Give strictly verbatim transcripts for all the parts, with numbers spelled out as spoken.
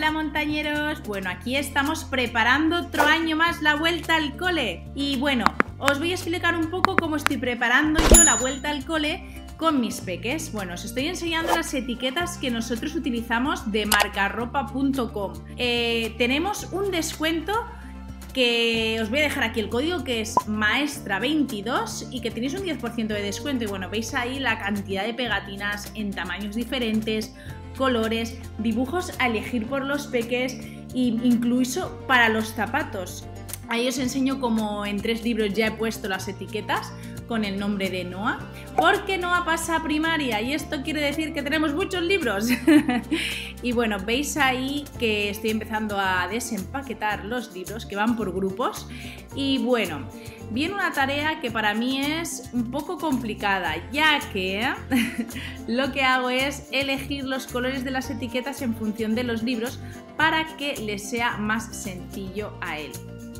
Hola montañeros, bueno, aquí estamos preparando otro año más la vuelta al cole. Y bueno, os voy a explicar un poco cómo estoy preparando yo la vuelta al cole con mis peques. Bueno, os estoy enseñando las etiquetas que nosotros utilizamos de marcarropa punto com. eh, Tenemos un descuento que os voy a dejar aquí el código, que es maestra veintidós, y que tenéis un diez por ciento de descuento. Y bueno, veis ahí la cantidad de pegatinas en tamaños diferentes, colores, dibujos a elegir por los peques e incluso para los zapatos. Ahí os enseño cómo en tres libros ya he puesto las etiquetas con el nombre de Noah, porque Noah pasa a primaria y esto quiere decir que tenemos muchos libros. Y bueno, veis ahí que estoy empezando a desempaquetar los libros que van por grupos. Y bueno, viene una tarea que para mí es un poco complicada, ya que lo que hago es elegir los colores de las etiquetas en función de los libros para que les sea más sencillo a él.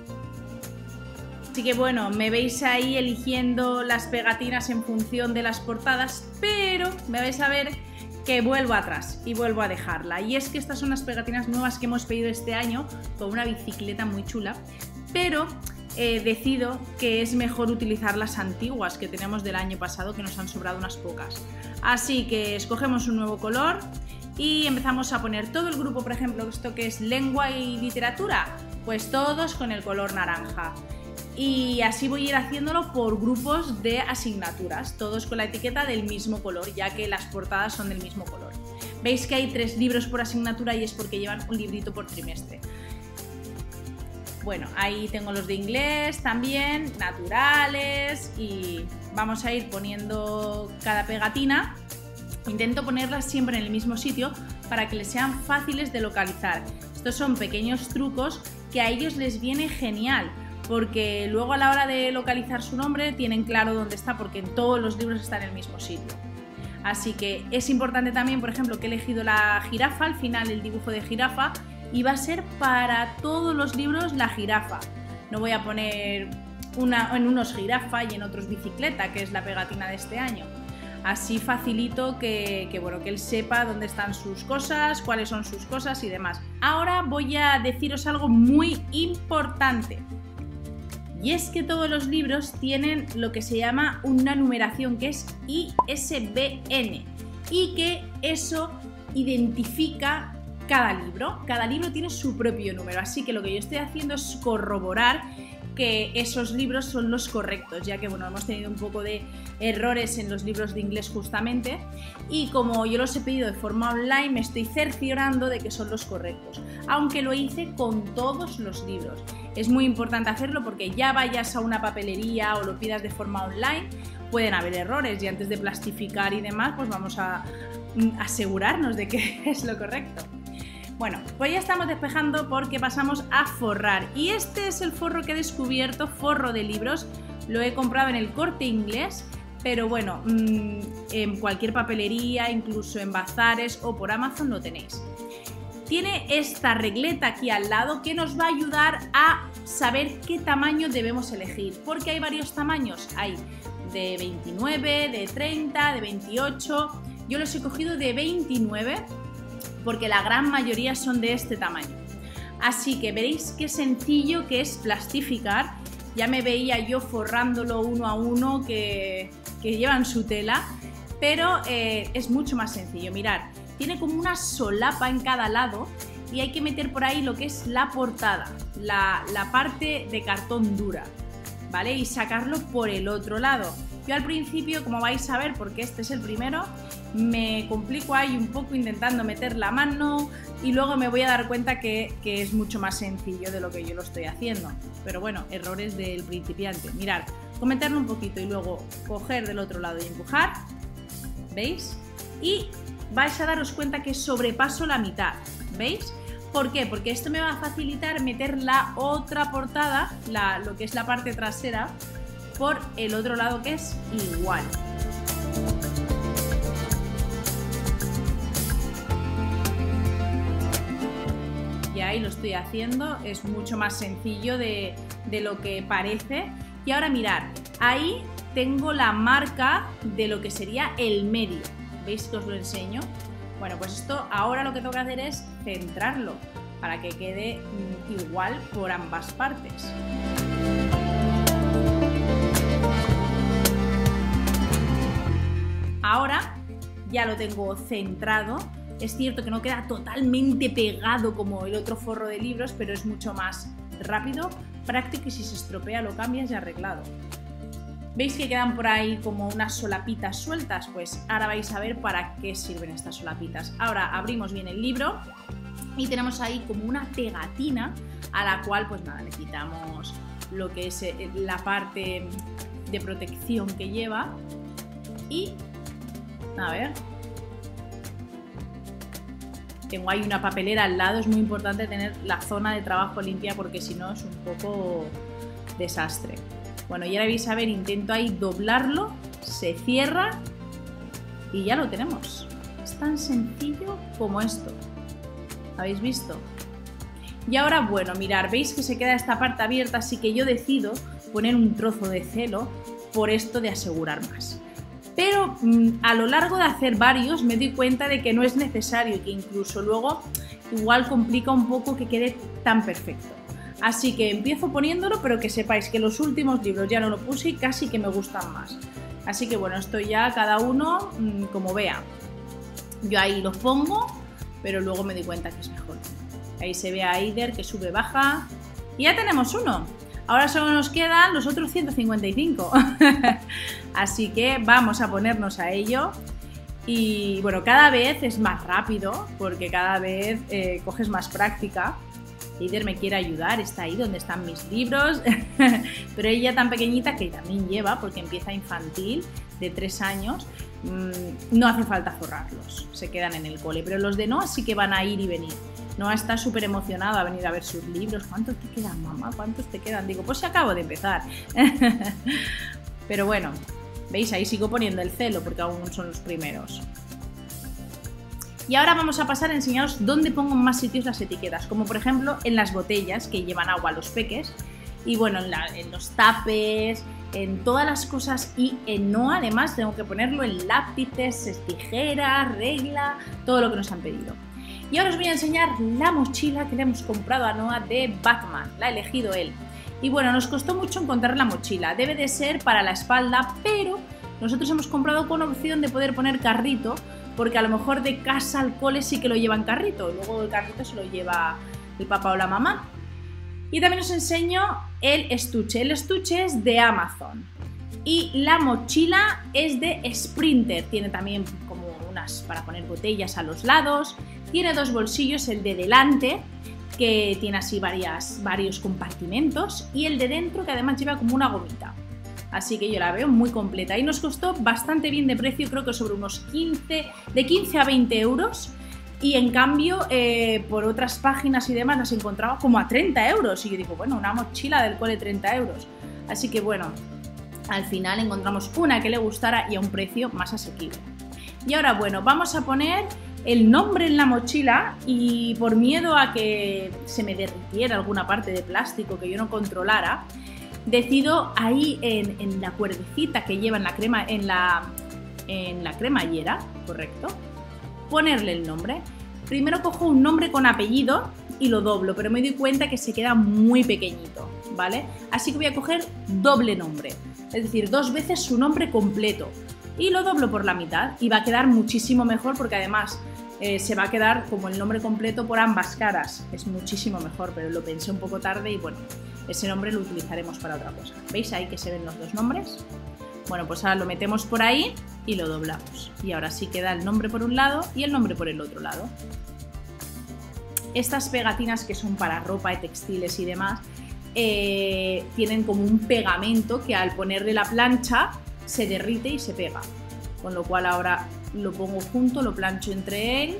Así que bueno, me veis ahí eligiendo las pegatinas en función de las portadas, pero me vais a ver que vuelvo atrás y vuelvo a dejarla. Y es que estas son las pegatinas nuevas que hemos pedido este año, con una bicicleta muy chula, pero eh, decido que es mejor utilizar las antiguas que tenemos del año pasado, que nos han sobrado unas pocas. Así que escogemos un nuevo color y empezamos a poner todo el grupo. Por ejemplo, esto que es lengua y literatura, pues todos con el color naranja. Y así voy a ir haciéndolo por grupos de asignaturas, todos con la etiqueta del mismo color, ya que las portadas son del mismo color. Veis que hay tres libros por asignatura y es porque llevan un librito por trimestre. Bueno, ahí tengo los de inglés también, naturales, y vamos a ir poniendo cada pegatina. Intento ponerlas siempre en el mismo sitio para que les sean fáciles de localizar. Estos son pequeños trucos que a ellos les viene genial, porque luego a la hora de localizar su nombre tienen claro dónde está, porque en todos los libros está en el mismo sitio. Así que es importante también, por ejemplo, que he elegido la jirafa, al final el dibujo de jirafa, y va a ser para todos los libros la jirafa. No voy a poner una, en unos jirafa y en otros bicicleta, que es la pegatina de este año. Así facilito que, que, bueno, que él sepa dónde están sus cosas, cuáles son sus cosas y demás. Ahora voy a deciros algo muy importante. Y es que todos los libros tienen lo que se llama una numeración, que es I S B N, y que eso identifica cada libro. Cada libro tiene su propio número, así que lo que yo estoy haciendo es corroborar que esos libros son los correctos, ya que bueno, hemos tenido un poco de errores en los libros de inglés justamente, y como yo los he pedido de forma online, me estoy cerciorando de que son los correctos, aunque lo hice con todos los libros. Es muy importante hacerlo porque ya vayas a una papelería o lo pidas de forma online, pueden haber errores, y antes de plastificar y demás, pues vamos a asegurarnos de que es lo correcto. Bueno, pues ya estamos despejando porque pasamos a forrar, y este es el forro que he descubierto, forro de libros. Lo he comprado en el Corte Inglés, pero bueno, mmm, en cualquier papelería, incluso en bazares o por Amazon lo tenéis. Tiene esta regleta aquí al lado que nos va a ayudar a saber qué tamaño debemos elegir, porque hay varios tamaños, hay de veintinueve, de treinta, de veintiocho, yo los he cogido de veintinueve porque la gran mayoría son de este tamaño. Así que veréis qué sencillo que es plastificar. Ya me veía yo forrándolo uno a uno que, que llevan su tela, pero eh, es mucho más sencillo. Mirad, tiene como una solapa en cada lado y hay que meter por ahí lo que es la portada, la, la parte de cartón dura, ¿vale? Y sacarlo por el otro lado. Yo al principio, como vais a ver, porque este es el primero, me complico ahí un poco intentando meter la mano y luego me voy a dar cuenta que, que es mucho más sencillo de lo que yo lo estoy haciendo. Pero bueno, errores del principiante. Mirad, con meterlo un poquito y luego coger del otro lado y empujar, ¿veis? Y vais a daros cuenta que sobrepaso la mitad, ¿veis? ¿Por qué? Porque esto me va a facilitar meter la otra portada, la, lo que es la parte trasera, por el otro lado, que es igual. Y ahí lo estoy haciendo, es mucho más sencillo de, de lo que parece. Y ahora mirad, ahí tengo la marca de lo que sería el medio. ¿Veis que os lo enseño? Bueno, pues esto ahora lo que tengo que hacer es centrarlo para que quede igual por ambas partes. Ahora ya lo tengo centrado. Es cierto que no queda totalmente pegado como el otro forro de libros, pero es mucho más rápido, práctico y si se estropea lo cambias y arreglado. ¿Veis que quedan por ahí como unas solapitas sueltas? Pues ahora vais a ver para qué sirven estas solapitas. Ahora abrimos bien el libro y tenemos ahí como una pegatina a la cual pues nada, le quitamos lo que es la parte de protección que lleva y a ver, tengo ahí una papelera al lado, es muy importante tener la zona de trabajo limpia porque si no es un poco desastre. Bueno, y ahora vais a ver, intento ahí doblarlo, se cierra y ya lo tenemos. Es tan sencillo como esto. ¿Habéis visto? Y ahora, bueno, mirad, veis que se queda esta parte abierta, así que yo decido poner un trozo de celo por esto de asegurar más. Pero mmm, a lo largo de hacer varios me doy cuenta de que no es necesario, que incluso luego igual complica un poco que quede tan perfecto. Así que empiezo poniéndolo, pero que sepáis que los últimos libros ya no lo puse y casi que me gustan más. Así que bueno, esto ya cada uno mmm, como vea. Yo ahí los pongo, pero luego me doy cuenta que es mejor. Ahí se ve a Eider que sube, baja y ya tenemos uno. Ahora solo nos quedan los otros ciento cincuenta y cinco. Así que vamos a ponernos a ello. Y bueno, cada vez es más rápido porque cada vez eh, coges más práctica. Eider me quiere ayudar, está ahí donde están mis libros. Pero ella tan pequeñita que también lleva, porque empieza infantil, de tres años, mmm, no hace falta forrarlos, se quedan en el cole. Pero los de Noah sí que van a ir y venir. Noah está súper emocionado a venir a ver sus libros. ¿Cuántos te quedan, mamá? ¿Cuántos te quedan? Digo, pues acabo de empezar. Pero bueno, ¿veis? Ahí sigo poniendo el celo porque aún son los primeros. Y ahora vamos a pasar a enseñaros dónde pongo en más sitios las etiquetas, como por ejemplo en las botellas que llevan agua a los peques, y bueno, en, la, en los tapes, en todas las cosas, y en Noah además tengo que ponerlo en lápices, tijeras, regla, todo lo que nos han pedido. Y ahora os voy a enseñar la mochila que le hemos comprado a Noah de Batman, la ha elegido él. Y bueno, nos costó mucho encontrar la mochila, debe de ser para la espalda, pero nosotros hemos comprado con opción de poder poner carrito, porque a lo mejor de casa al cole sí que lo llevan carrito, luego el carrito se lo lleva el papá o la mamá. Y también os enseño el estuche, el estuche es de Amazon y la mochila es de Sprinter, tiene también como unas para poner botellas a los lados, tiene dos bolsillos, el de delante que tiene así varias, varios compartimentos y el de dentro que además lleva como una gomita. Así que yo la veo muy completa y nos costó bastante bien de precio, creo que sobre unos quince, de quince a veinte euros y en cambio eh, por otras páginas y demás las encontraba como a treinta euros y yo digo, bueno, una mochila del cole treinta euros. Así que bueno, al final encontramos una que le gustara y a un precio más asequible. Y ahora bueno, vamos a poner el nombre en la mochila y por miedo a que se me derritiera alguna parte de plástico que yo no controlara, decido ahí en, en la cuerdecita que lleva en la, crema, en, la, en la cremallera, correcto, ponerle el nombre. Primero cojo un nombre con apellido y lo doblo, pero me doy cuenta que se queda muy pequeñito, ¿vale? Así que voy a coger doble nombre, es decir, dos veces su nombre completo y lo doblo por la mitad y va a quedar muchísimo mejor porque además eh, se va a quedar como el nombre completo por ambas caras, es muchísimo mejor, pero lo pensé un poco tarde y bueno, ese nombre lo utilizaremos para otra cosa. ¿Veis ahí que se ven los dos nombres? Bueno, pues ahora lo metemos por ahí y lo doblamos. Y ahora sí queda el nombre por un lado y el nombre por el otro lado. Estas pegatinas que son para ropa y textiles y demás, eh, tienen como un pegamento que al ponerle la plancha se derrite y se pega. Con lo cual ahora lo pongo junto, lo plancho entre él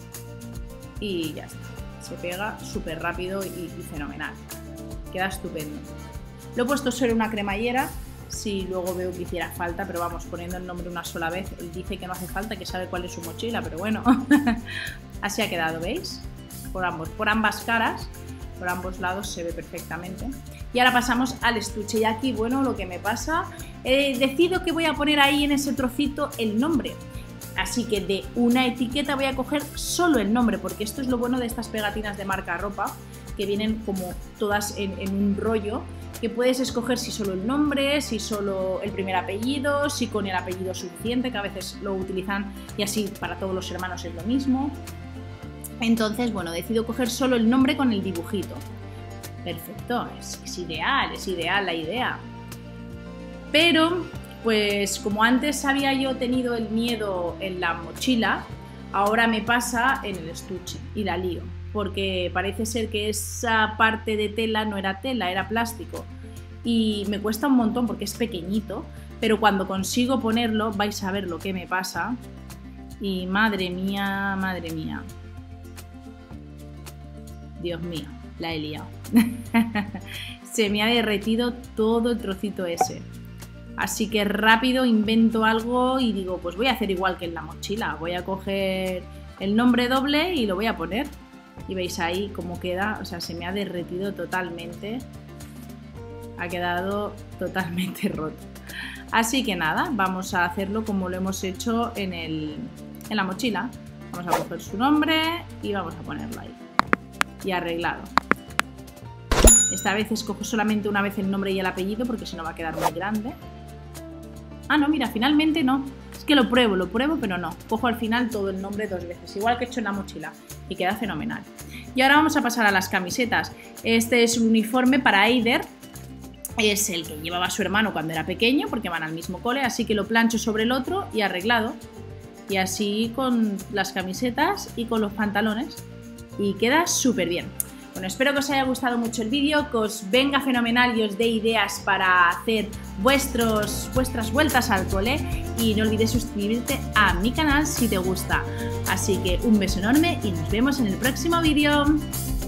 y ya está. Se pega súper rápido y, y fenomenal. Queda estupendo. Lo he puesto sobre una cremallera, si luego veo que hiciera falta, pero vamos, poniendo el nombre una sola vez, él dice que no hace falta, que sabe cuál es su mochila, pero bueno, así ha quedado, ¿veis? Por ambos, por ambas caras, por ambos lados se ve perfectamente. Y ahora pasamos al estuche y aquí, bueno, lo que me pasa, eh, decido que voy a poner ahí en ese trocito el nombre. Así que de una etiqueta voy a coger solo el nombre, porque esto es lo bueno de estas pegatinas de marca ropa, que vienen como todas en, en un rollo, que puedes escoger si solo el nombre, si solo el primer apellido, si con el apellido suficiente, que a veces lo utilizan y así para todos los hermanos es lo mismo. Entonces, bueno, decido coger solo el nombre con el dibujito. Perfecto, es, es ideal, es ideal la idea. Pero, pues como antes había yo tenido el miedo en la mochila, ahora me pasa en el estuche y la lío. Porque parece ser que esa parte de tela no era tela, era plástico. Y me cuesta un montón porque es pequeñito, pero cuando consigo ponerlo vais a ver lo que me pasa. Y madre mía, madre mía. Dios mío, la he liado. Se me ha derretido todo el trocito ese. Así que rápido invento algo y digo, pues voy a hacer igual que en la mochila. Voy a coger el nombre doble y lo voy a poner. Y veis ahí cómo queda, o sea, se me ha derretido totalmente. Ha quedado totalmente roto. Así que nada, vamos a hacerlo como lo hemos hecho en, el, en la mochila. Vamos a coger su nombre y vamos a ponerlo ahí. Y arreglado. Esta vez escojo solamente una vez el nombre y el apellido porque si no va a quedar muy grande. Ah, no, mira, finalmente no. Es que lo pruebo, lo pruebo, pero no. Cojo al final todo el nombre dos veces, igual que he hecho en la mochila. Y queda fenomenal. Y ahora vamos a pasar a las camisetas. Este es un uniforme para Eider. Es el que llevaba su hermano cuando era pequeño, porque van al mismo cole, así que lo plancho sobre el otro y arreglado. Y así con las camisetas y con los pantalones. Y queda súper bien. Bueno, espero que os haya gustado mucho el vídeo, que os venga fenomenal y os dé ideas para hacer vuestros, vuestras vueltas al cole. Y no olvides suscribirte a mi canal si te gusta. Así que un beso enorme y nos vemos en el próximo vídeo.